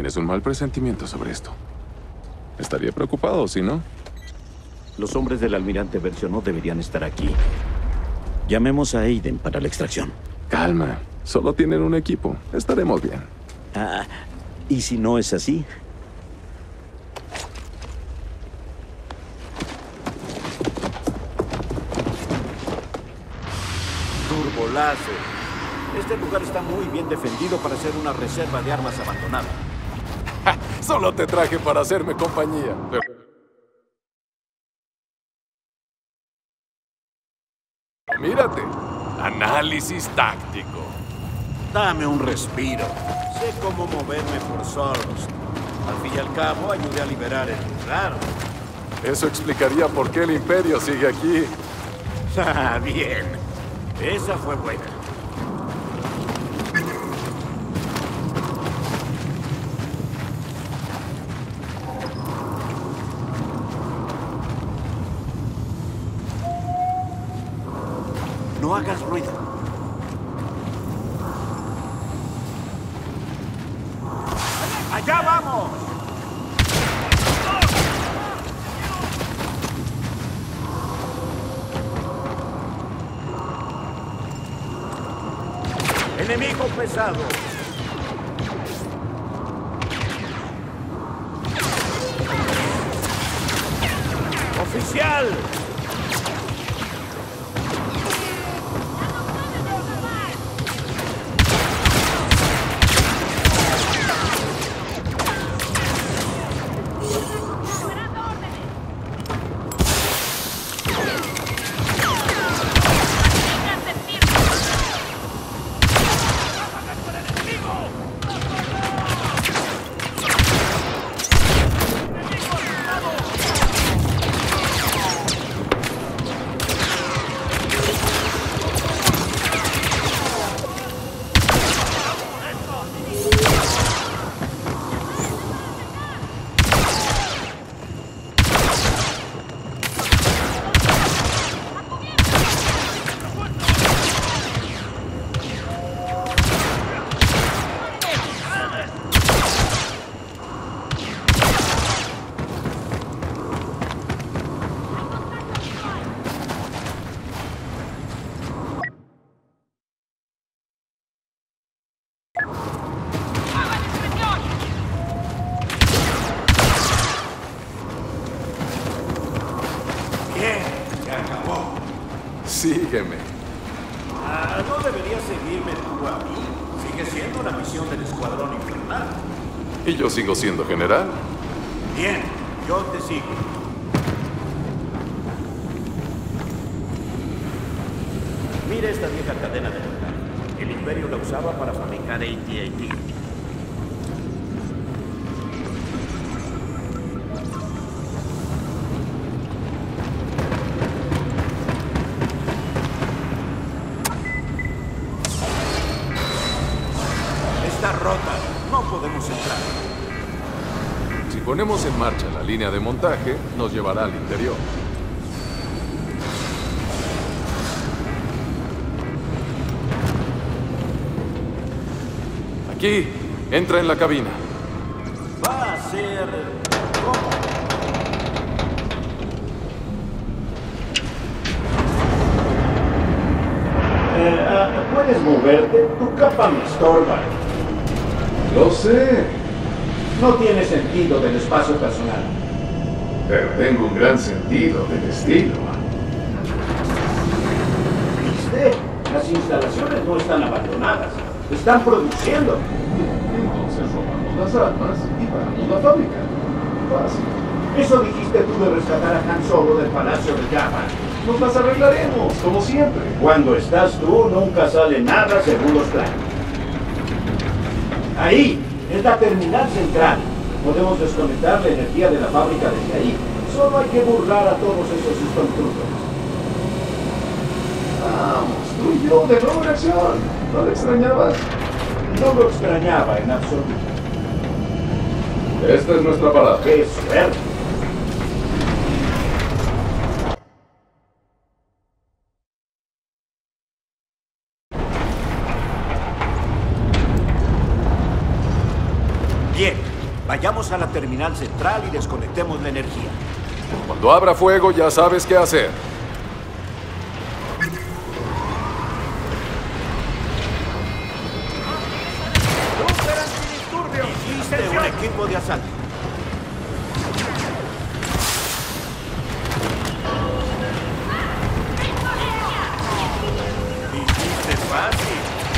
Tienes un mal presentimiento sobre esto. Estaría preocupado, ¿sí no? Los hombres del almirante Versionov deberían estar aquí. Llamemos a Aiden para la extracción. Calma. Solo tienen un equipo. Estaremos bien. Ah, ¿y si no es así? Turbolazo. Este lugar está muy bien defendido para ser una reserva de armas abandonada. Solo te traje para hacerme compañía. Mírate. Análisis táctico. Dame un respiro. Sé cómo moverme por solos. Al fin y al cabo, ayudé a liberar el lugar. Eso explicaría por qué el Imperio sigue aquí. Ah, bien. Esa fue buena. No hagas ruido. ¡Allá vamos! ¡Enemigo pesado! ¡Oficial! Sígueme. No deberías seguirme tú a mí. Sigue siendo una misión del Escuadrón Infernal. Y yo sigo siendo general. Bien, yo te sigo. Mira esta vieja cadena de montaje. El Imperio la usaba para fabricar AT-AT. Está rota. No podemos entrar. Si ponemos en marcha la línea de montaje, nos llevará al interior. Aquí, entra en la cabina. Va a ser... ¿Cómo? ¿Puedes moverte? Tu capa me estorba. Lo sé, No tiene sentido del espacio personal. pero tengo un gran sentido del estilo. ¿Viste? Las instalaciones no están abandonadas. Están produciendo. Entonces robamos las armas y paramos la fábrica. Fácil. Eso dijiste tú de rescatar a Han Solo del Palacio de Jabba. Nos las arreglaremos, como siempre. Cuando estás tú, nunca sale nada según los planes. Ahí es la terminal central. Podemos desconectar la energía de la fábrica desde ahí. Solo hay que burlar a todos esos stormtroopers. Vamos, tú y yo de nuevo en acción. ¿No lo extrañabas? No lo extrañaba en absoluto. Esta es nuestra parada. ¡Qué suerte! Bien, Vayamos a la terminal central y desconectemos la energía. Cuando abra fuego ya sabes qué hacer. ¡Super antidisturbios! Hiciste un equipo de asalto. Hiciste fácil.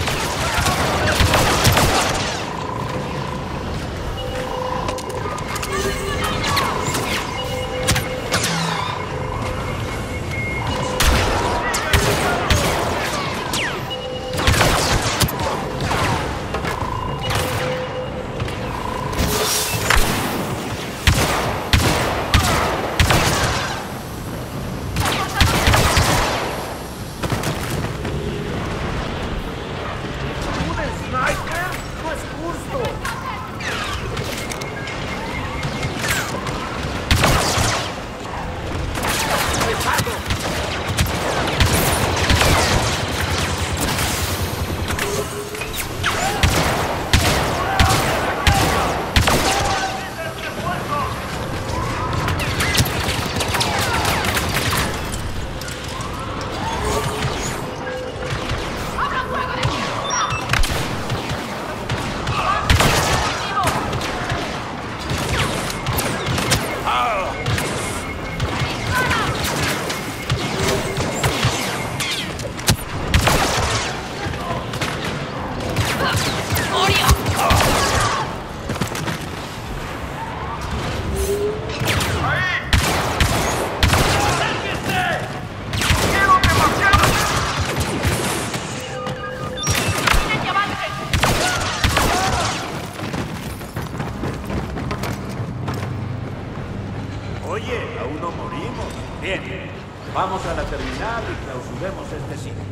Oye, aún no morimos. Bien, vamos a la terminal y clausuremos este sitio.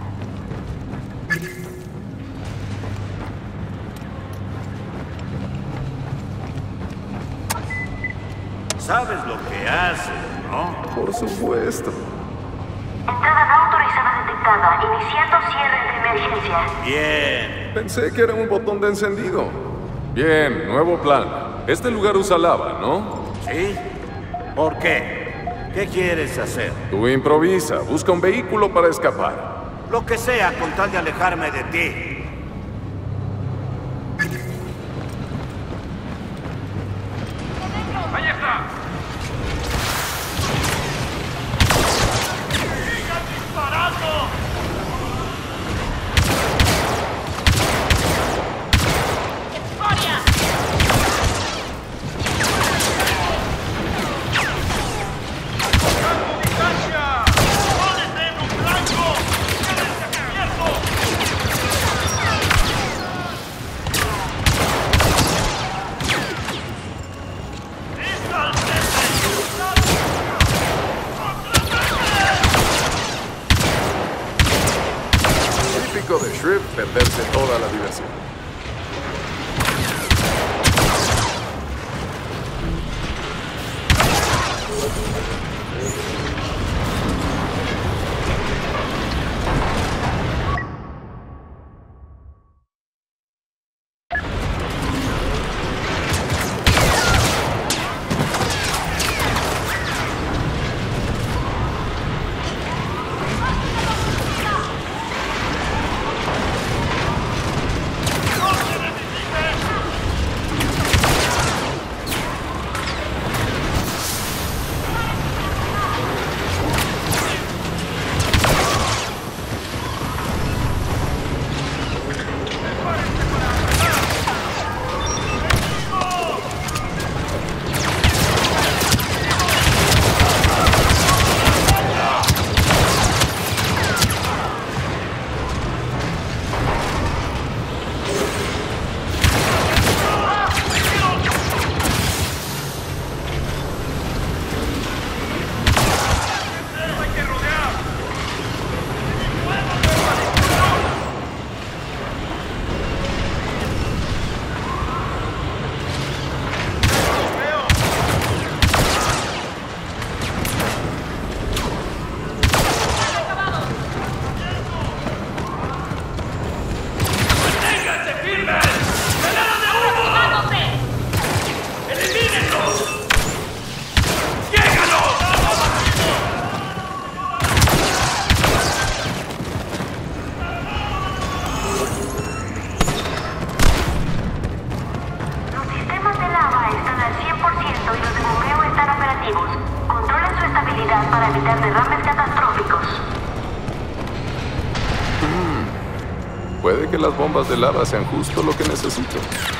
Sabes lo que haces, ¿no? Por supuesto. Entrada no autorizada detectada. Iniciando cierre de emergencia. Bien. Pensé que era un botón de encendido. Bien, nuevo plan. Este lugar usa lava, ¿no? ¿Sí? ¿Por qué? ¿Qué quieres hacer? Tú improvisa, busca un vehículo para escapar. Lo que sea con tal de alejarme de ti. ¡Ahí está! ¡Sigan disparando! ¡Historia! ¡Marcando distancia! ¡Pónete en un blanco! ¡Quédense cubiertos! Típico de Shrift perderse toda la diversión. para evitar derrames catastróficos. Puede que las bombas de lava sean justo lo que necesito.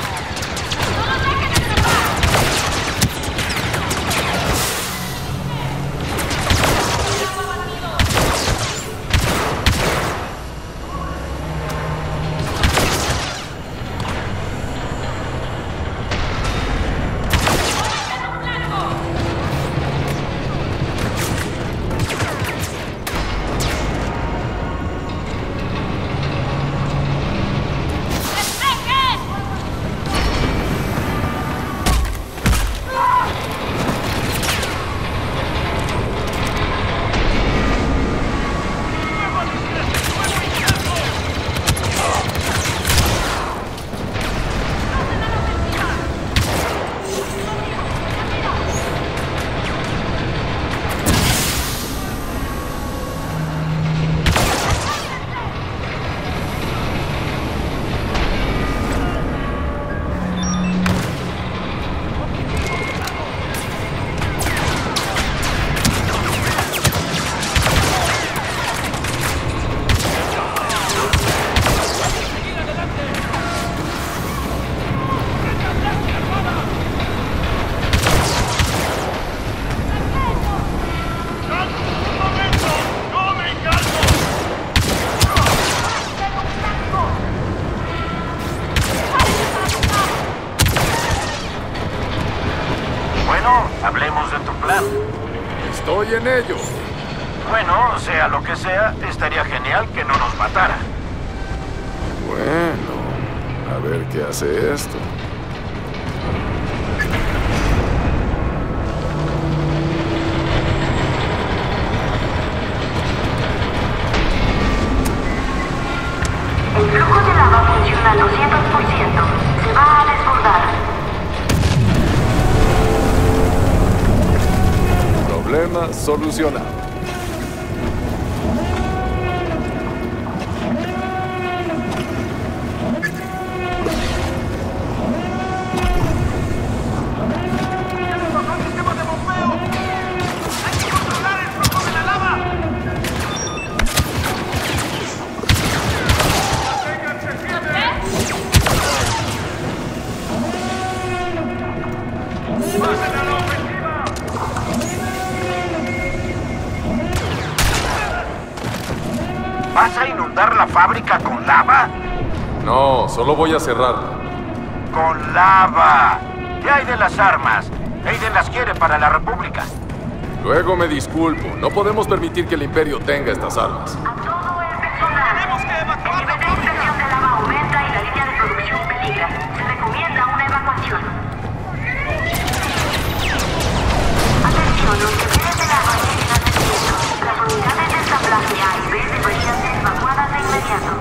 Hablemos de tu plan. Estoy en ello. Bueno, sea lo que sea, estaría genial que no nos matara. Bueno, a ver qué hace esto. El flujo de lava funciona al 200%. Se va a desbordar. Problema solucionado. ¿Vas a inundar la fábrica con lava? No, solo voy a cerrarla. ¡Con lava! ¿Qué hay de las armas? Aiden las quiere para la República. Luego me disculpo. No podemos permitir que el Imperio tenga estas armas. A todo el personal. ¡Tenemos que evacuar El la nivel de fábrica! infección de lava aumenta y la línea de producción peligra. Se recomienda una evacuación. Atención, los niveles de lava siguen ascendiendo. Las unidades de ensamblaje A y B deberían ser evacuadas de inmediato.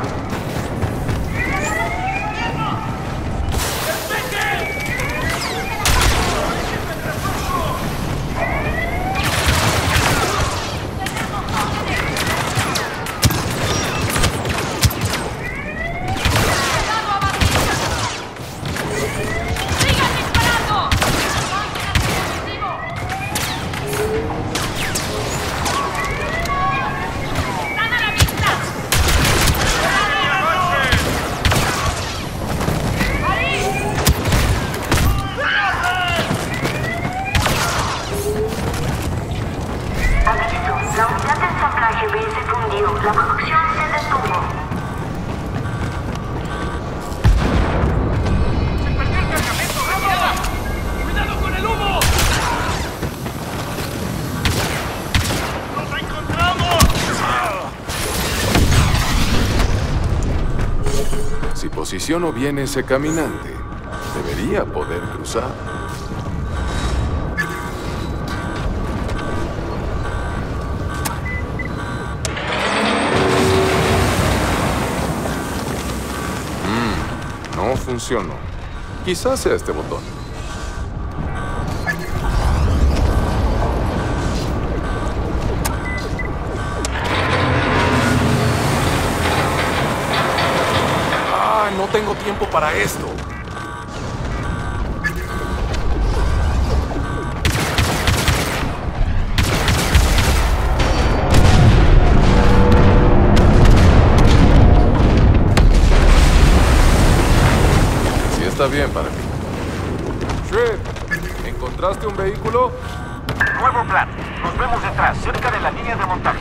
Aviso, la unidad de ensamblaje B se fundió. La producción se detuvo. ¡Se perdió el cargamento! ¡Rápido! ¡Cuidado con el humo! ¡Nos encontramos! Si posiciono bien ese caminante, debería poder cruzar. No funcionó. Quizás sea este botón. ¡Ah! No tengo tiempo para esto. está bien para mí. Shred, ¿encontraste un vehículo? Nuevo plan. Nos vemos detrás, cerca de la línea de montaje.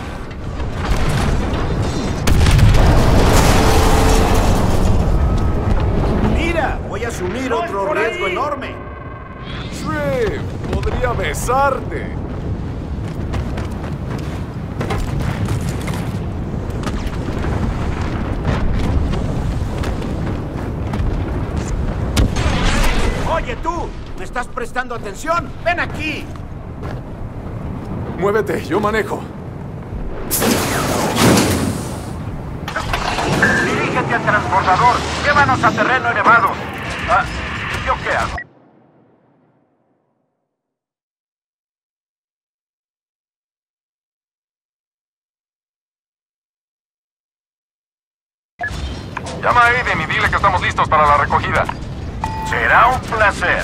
Mira, voy a asumir otro riesgo enorme. Shred, podría besarte. Oye tú, ¿me estás prestando atención? ¡Ven aquí! Muévete, yo manejo. Dirígete al transbordador. Llévanos a terreno elevado. Ah, ¿yo qué hago? Llama a Aiden y dile que estamos listos para la recogida. Será un placer.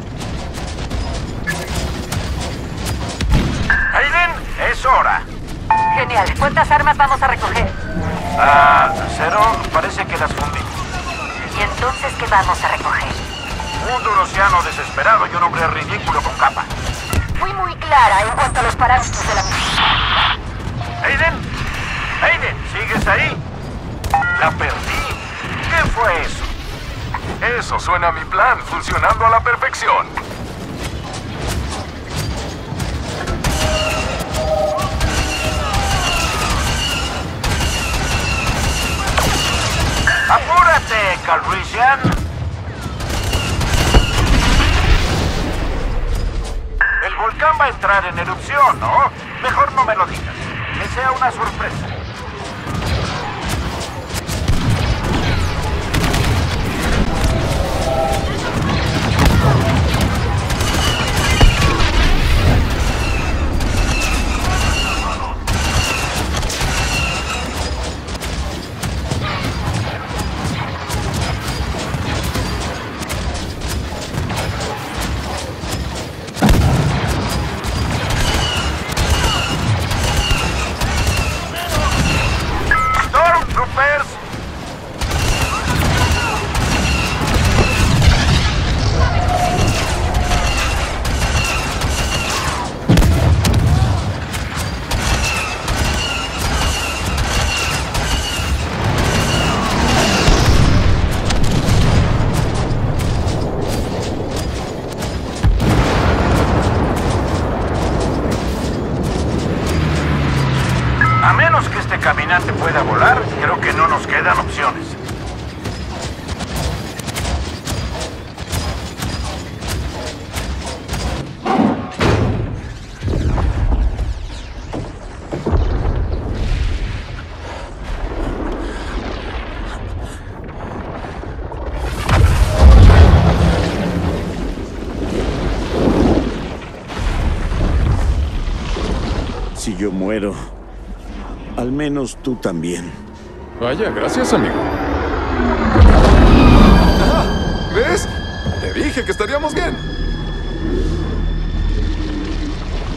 Aiden, es hora. Genial. ¿Cuántas armas vamos a recoger? Cero, parece que las fundí. ¿Y entonces qué vamos a recoger? Un durociano desesperado y un hombre ridículo con capa. Fui muy clara en cuanto a los parámetros de la misión. Aiden, Aiden, ¿sigues ahí? La perdí. ¿Qué fue eso? Eso suena a mi plan, funcionando a la perfección. ¡Apúrate, Calrissian! El volcán va a entrar en erupción, ¿no? Mejor no me lo digas. Que sea una sorpresa. A menos que este caminante pueda volar, creo que no nos quedan opciones. Si yo muero, al menos tú también. Vaya, gracias, amigo. ¿Ves? Te dije que estaríamos bien.